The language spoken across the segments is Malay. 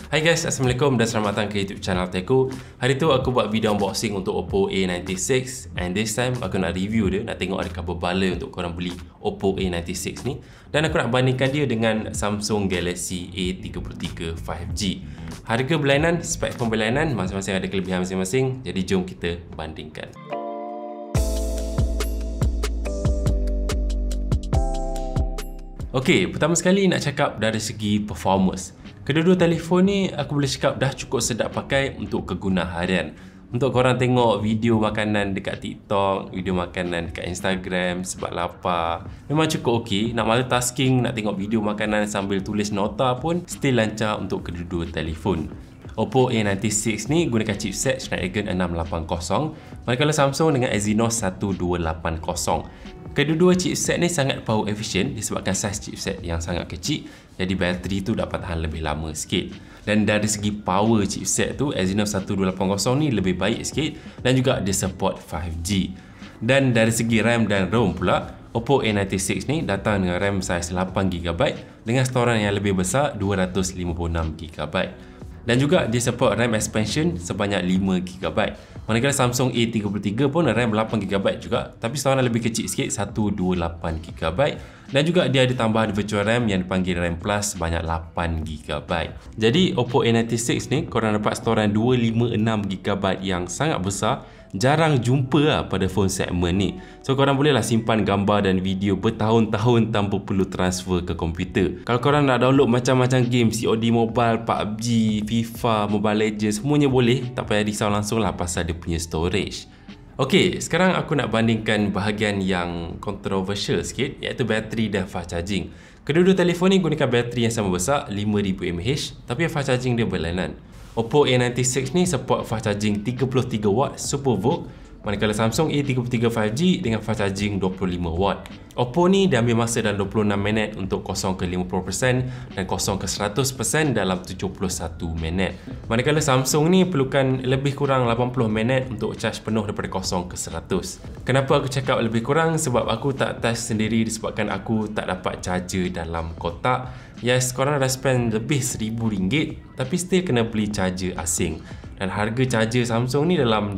Hai guys, Assalamualaikum dan selamat datang ke YouTube channel Teku. Hari tu aku buat video unboxing untuk Oppo A96 and this time aku nak review dia, nak tengok ada khabar bala untuk korang beli Oppo A96 ni, dan aku nak bandingkan dia dengan Samsung Galaxy A33 5G. Harga berlainan, spek pun berlainan, masing-masing ada kelebihan masing-masing, jadi jom kita bandingkan. Okey, pertama sekali nak cakap dari segi performance. Kedua-dua telefon ni aku boleh cakap dah cukup sedap pakai untuk kegunaan harian. Untuk korang tengok video makanan dekat TikTok, video makanan dekat Instagram sebab lapar, memang cukup okey. Nak multitasking, nak tengok video makanan sambil tulis nota pun still lancar untuk kedua-dua telefon. Oppo A96 ni gunakan chipset Snapdragon 680, manakala Samsung dengan Exynos 1280. Kedua-dua chipset ni sangat power efficient disebabkan saiz chipset yang sangat kecil, jadi bateri tu dapat tahan lebih lama sikit. Dan dari segi power chipset tu, Exynos 1280 ni lebih baik sikit dan juga dia support 5G. Dan dari segi RAM dan ROM pula, Oppo A96 ni datang dengan RAM saiz 8GB dengan storan yang lebih besar 256GB. Dan juga dia support RAM expansion sebanyak 5GB. Manakala Samsung A33 pun RAM 8GB juga, tapi storan lebih kecil sikit 128GB. Dan juga dia ada tambahan virtual RAM yang dipanggil RAM Plus sebanyak 8GB. Jadi Oppo A96 ni korang dapat storan 256GB yang sangat besar. Jarang jumpa pada phone segmen ni. So korang bolehlah simpan gambar dan video bertahun-tahun tanpa perlu transfer ke komputer. Kalau korang nak download macam-macam game, COD Mobile, PUBG, FIFA, Mobile Legends, semuanya boleh. Tak payah risau langsung lah pasal dia punya storage. Okey, sekarang aku nak bandingkan bahagian yang controversial sikit, iaitu bateri dan fast charging. Kedua-dua telefon ni gunakan bateri yang sama besar, 5000 mAh, tapi fast charging dia berlainan. Oppo A96 ni support fast charging 33W SuperVOOC, manakala Samsung A33 5G dengan fast charging 25W. Oppo ni dia ambil masa dalam 26 minit untuk kosong ke 50% dan kosong ke 100% dalam 71 minit. Manakala Samsung ni perlukan lebih kurang 80 minit untuk charge penuh daripada kosong ke 100. Kenapa aku cakap lebih kurang? Sebab aku tak test sendiri disebabkan aku tak dapat charger dalam kotak. Yes, korang dah spend lebih RM1000 tapi still kena beli charger asing. Dan harga charger Samsung ni dalam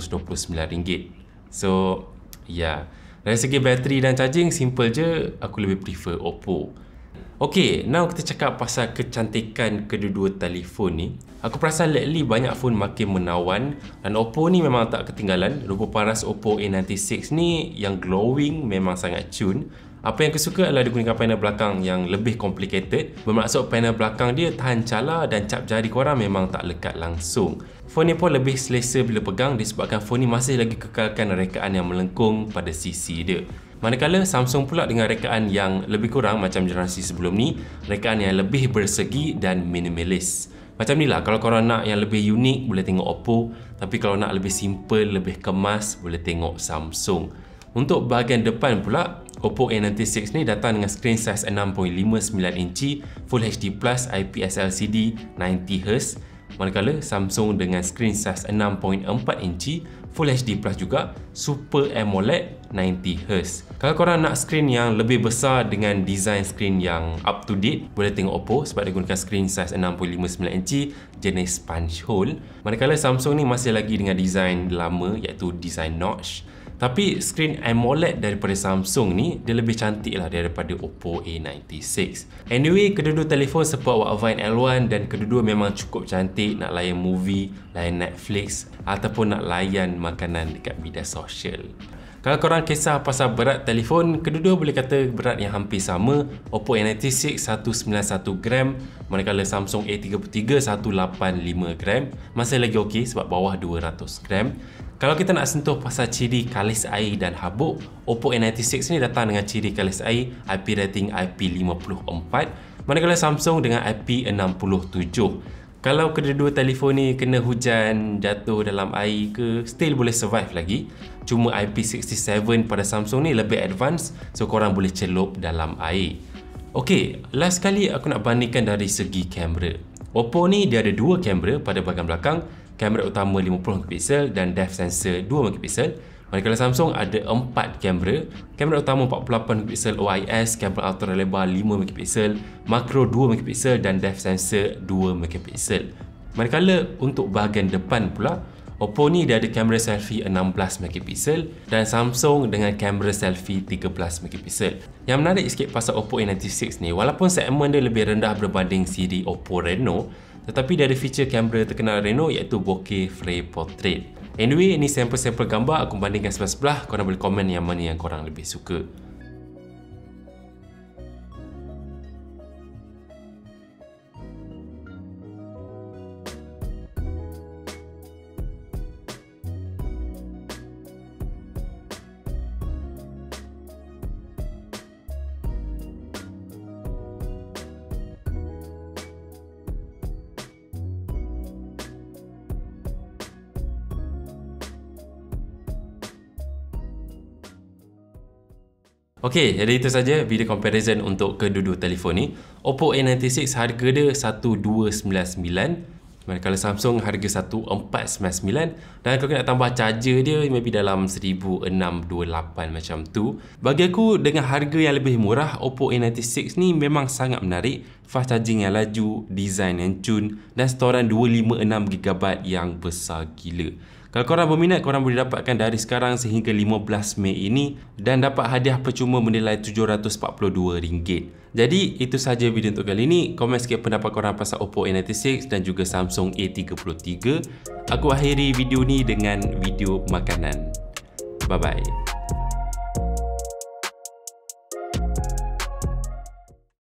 RM129. So, yeah. Dari segi bateri dan charging, simple je, aku lebih prefer Oppo. Okay, now kita cakap pasal kecantikan kedua-dua telefon ni. Aku perasan lately banyak phone makin menawan dan Oppo ni memang tak ketinggalan. Rupa paras Oppo A96 ni yang glowing memang sangat cun. Apa yang aku suka adalah dia gunakan panel belakang yang lebih complicated. Bermaksud panel belakang dia tahan cala dan cap jari korang memang tak lekat langsung. Phone ni pun lebih selesa bila pegang disebabkan phone ni masih lagi kekalkan rekaan yang melengkung pada sisi dia. Manakala Samsung pula dengan rekaan yang lebih kurang macam generasi sebelum ni, rekaan yang lebih bersegi dan minimalis. Macam ni lah, kalau korang nak yang lebih unik boleh tengok Oppo, tapi kalau nak lebih simple, lebih kemas boleh tengok Samsung. Untuk bahagian depan pula, Oppo A96 ni datang dengan screen size 6.59 inci Full HD Plus IPS LCD 90Hz, manakala Samsung dengan screen size 6.4 inci Full HD Plus juga Super AMOLED 90Hz. Kalau korang nak screen yang lebih besar dengan design screen yang up to date, boleh tengok Oppo sebab dia gunakan screen size 6.59 inci jenis punch hole, manakala Samsung ni masih lagi dengan design lama iaitu design notch. Tapi screen AMOLED daripada Samsung ni dia lebih cantik lah daripada Oppo A96. Anyway, kedua-dua telefon support Wide L1 dan kedua-dua memang cukup cantik nak layan movie, layan Netflix ataupun nak layan makanan dekat media sosial. Kalau korang kisah pasal berat telefon, kedua-dua boleh kata berat yang hampir sama. Oppo A96 191g, manakala Samsung A33 185g. Masih lagi okey sebab bawah 200g. Kalau kita nak sentuh pasal ciri kalis air dan habuk, Oppo A96 ni datang dengan ciri kalis air IP rating IP54, manakala Samsung dengan IP67. Kalau kedua-dua telefon ni kena hujan, jatuh dalam air ke, still boleh survive lagi. Cuma IP67 pada Samsung ni lebih advance, so korang boleh celup dalam air. Okay, last kali aku nak bandingkan dari segi kamera. Oppo ni dia ada dua kamera pada bahagian belakang. Kamera utama 50MP dan depth sensor 2MP. Manakala Samsung ada 4 kamera. Kamera utama 48 megapiksel OIS, kamera ultra lebar 5 megapiksel, makro 2 megapiksel dan depth sensor 2 megapiksel. Manakala untuk bahagian depan pula, Oppo ni dia ada kamera selfie 16 megapiksel dan Samsung dengan kamera selfie 13 megapiksel. Yang menarik sikit pasal Oppo A96 ni, walaupun segmen dia lebih rendah berbanding siri Oppo Reno, tetapi dia ada feature kamera terkenal Reno iaitu bokeh frame portrait. Anyway, ni sampel-sampel gambar, aku bandingkan sebelah-sebelah, korang boleh komen yang mana yang korang lebih suka. Okey, jadi itu saja video comparison untuk kedua-dua telefon ni. Oppo A96 harga dia 1299, manakala Samsung harga 1499, dan kalau nak tambah charger dia maybe dalam 1628 macam tu. Bagi aku dengan harga yang lebih murah, Oppo A96 ni memang sangat menarik. Fast charging yang laju, design yang cun dan storan 256GB yang besar gila. Kalau korang berminat, korang boleh dapatkan dari sekarang sehingga 15 Mei ini dan dapat hadiah percuma bernilai RM742. Jadi, itu sahaja video untuk kali ini. Komen sikit pendapat korang pasal Oppo A96 dan juga Samsung A33. Aku akhiri video ni dengan video makanan. Bye-bye.